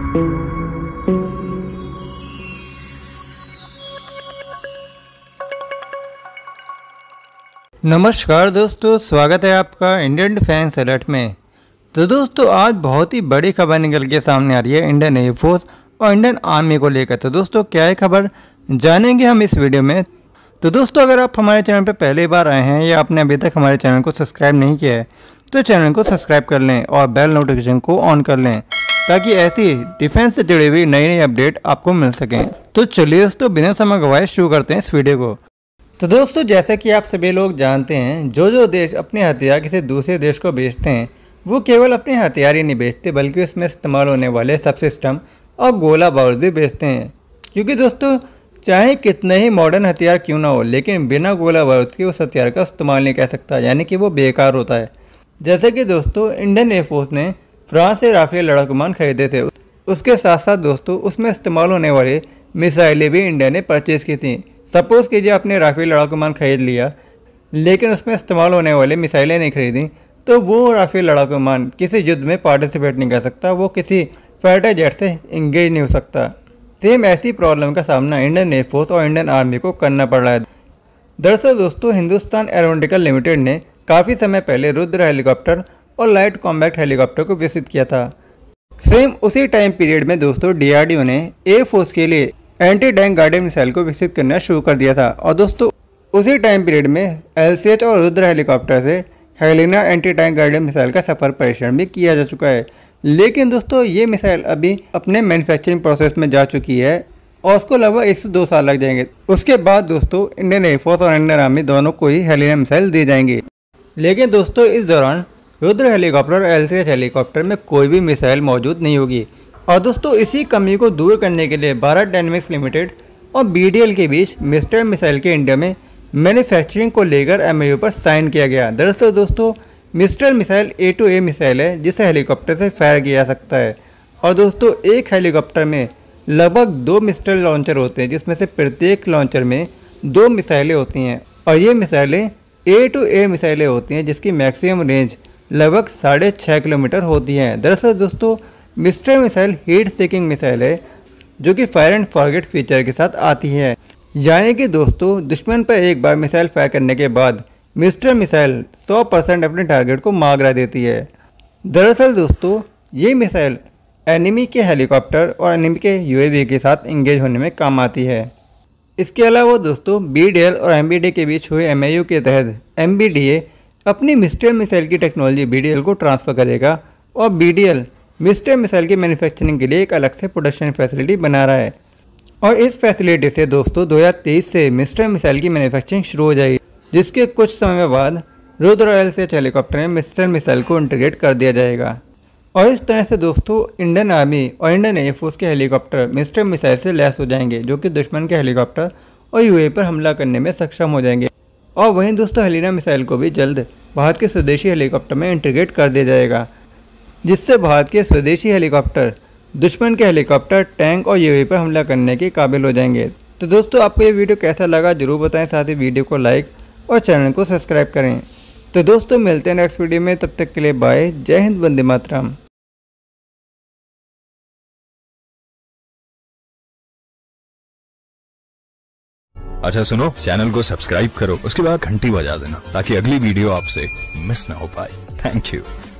नमस्कार दोस्तों, स्वागत है आपका इंडियन डिफेंस अलर्ट में। तो दोस्तों आज बहुत ही बड़ी खबर निकल के सामने आ रही है इंडियन एयरफोर्स और इंडियन आर्मी को लेकर। तो दोस्तों क्या है खबर, जानेंगे हम इस वीडियो में। तो दोस्तों अगर आप हमारे चैनल पर पहली बार आए हैं या आपने अभी तक हमारे चैनल को सब्सक्राइब नहीं किया है तो चैनल को सब्सक्राइब कर लें और बेल नोटिफिकेशन को ऑन कर लें ताकि ऐसी डिफेंस से जुड़ी हुई नई नई अपडेट आपको मिल सकें। तो चलिए दोस्तों बिना समय गवाए शुरू करते हैं इस वीडियो को। तो दोस्तों जैसे कि आप सभी लोग जानते हैं, जो देश अपने हथियार किसी दूसरे देश को बेचते हैं वो केवल अपने हथियार ही नहीं बेचते बल्कि उसमें इस्तेमाल होने वाले सब सिस्टम और गोला बारूद भी बेचते हैं। क्योंकि दोस्तों चाहे कितने ही मॉडर्न हथियार क्यों ना हो, लेकिन बिना गोला बारूद के उस हथियार का इस्तेमाल नहीं कर सकता, यानी कि वो बेकार होता है। जैसे कि दोस्तों इंडियन एयरफोर्स ने फ्रांस से राफेल लड़ाकू विमान खरीदे थे, उसके साथ साथ दोस्तों उसमें इस्तेमाल होने वाले मिसाइलें भी इंडिया ने परचेज़ की थी। सपोज़ कीजिए आपने राफेल लड़ाकू विमान खरीद लिया लेकिन उसमें इस्तेमाल होने वाले मिसाइलें नहीं खरीदी, तो वो राफेल लड़ाकू विमान किसी युद्ध में पार्टिसिपेट नहीं कर सकता, वो किसी फाइटर जेट से इंगेज नहीं हो सकता। सेम ऐसी प्रॉब्लम का सामना इंडियन एयरफोर्स और इंडियन आर्मी को करना पड़ रहा है। दरअसल दोस्तों हिंदुस्तान एरोनॉटिकल लिमिटेड ने काफ़ी समय पहले रुद्र हेलीकॉप्टर और लाइट कॉम्बैट हेलीकॉप्टर को विकसित किया था। सेम उसी टाइम पीरियड में दोस्तों डीआरडीओ ने एयरफोर्स के लिए एंटी टैंक गाइडेड मिसाइल को विकसित करना शुरू कर दिया था। और दोस्तों उसी टाइम पीरियड में LCH और रुद्र हेलीकॉप्टर से Helina anti tank guided missile का सफल परीक्षण भी किया जा चुका है। लेकिन दोस्तों ये मिसाइल अभी अपने मैन्युफैक्चरिंग प्रोसेस में जा चुकी है और उसको लगभग 1 से 2 साल लग जाएंगे। उसके बाद दोस्तों इंडियन एयरफोर्स और इंडियन आर्मी दोनों को ही हेलिना मिसाइल दी जाएंगी। लेकिन दोस्तों इस दौरान रुद्र हेलीकॉप्टर और LCH हेलीकॉप्टर में कोई भी मिसाइल मौजूद नहीं होगी। और दोस्तों इसी कमी को दूर करने के लिए भारत डायनेमिक्स लिमिटेड और BDL के बीच मिस्टर मिसाइल के इंडिया में मैन्युफैक्चरिंग को लेकर MOU पर साइन किया गया। दरअसल दोस्तों मिस्टर मिसाइल A2A मिसाइल है जिसे हेलीकॉप्टर से फायर किया जा सकता है। और दोस्तों एक हेलीकॉप्टर में लगभग 2 मिस्टर लॉन्चर होते हैं जिसमें से प्रत्येक लॉन्चर में 2 मिसाइलें होती हैं और ये मिसाइलें A2A मिसाइलें होती हैं जिसकी मैक्सिमम रेंज लगभग 6.5 किलोमीटर होती है। दरअसल दोस्तों Mistral missile heat seeking missile है जो कि फायर एंड फॉरगेट फीचर के साथ आती है, यानी कि दोस्तों दुश्मन पर एक बार मिसाइल फायर करने के बाद मिस्टर मिसाइल 100% अपने टारगेट को मार गिरा देती है। दरअसल दोस्तों ये मिसाइल एनिमी के हेलीकॉप्टर और एनिमी के UAV के साथ इंगेज होने में काम आती है। इसके अलावा दोस्तों BDL और MBDA के बीच हुए MOU के तहत MBDA अपनी मिस्टर मिसाइल की टेक्नोलॉजी BDL को ट्रांसफ़र करेगा और BDL मिस्टर मिसाइल की मैन्युफैक्चरिंग के लिए एक अलग से प्रोडक्शन फैसिलिटी बना रहा है। और इस फैसिलिटी से दोस्तों 2023 से मिस्टर मिसाइल की मैन्युफैक्चरिंग शुरू हो जाएगी, जिसके कुछ समय बाद रुद्र और LCH हेलीकॉप्टर में मिस्टर मिसाइल को इंटीग्रेट कर दिया जाएगा। और इस तरह से दोस्तों इंडियन आर्मी और इंडियन एयरफोर्स के हेलीकॉप्टर मिस्टर मिसाइल से लैस हो जाएंगे जो कि दुश्मन के हेलीकॉप्टर और UAV पर हमला करने में सक्षम हो जाएंगे। और वहीं दोस्तों हेलिना मिसाइल को भी जल्द भारत के स्वदेशी हेलीकॉप्टर में इंटीग्रेट कर दिया जाएगा, जिससे भारत के स्वदेशी हेलीकॉप्टर दुश्मन के हेलीकॉप्टर, टैंक और UAV पर हमला करने के काबिल हो जाएंगे। तो दोस्तों आपको ये वीडियो कैसा लगा जरूर बताएं, साथ ही वीडियो को लाइक और चैनल को सब्सक्राइब करें। तो दोस्तों मिलते हैं नेक्स्ट वीडियो में, तब तक के लिए बाय, जय हिंद, वंदे मातरम। अच्छा सुनो, चैनल को सब्सक्राइब करो, उसके बाद घंटी बजा देना ताकि अगली वीडियो आपसे मिस ना हो पाए। Thank you.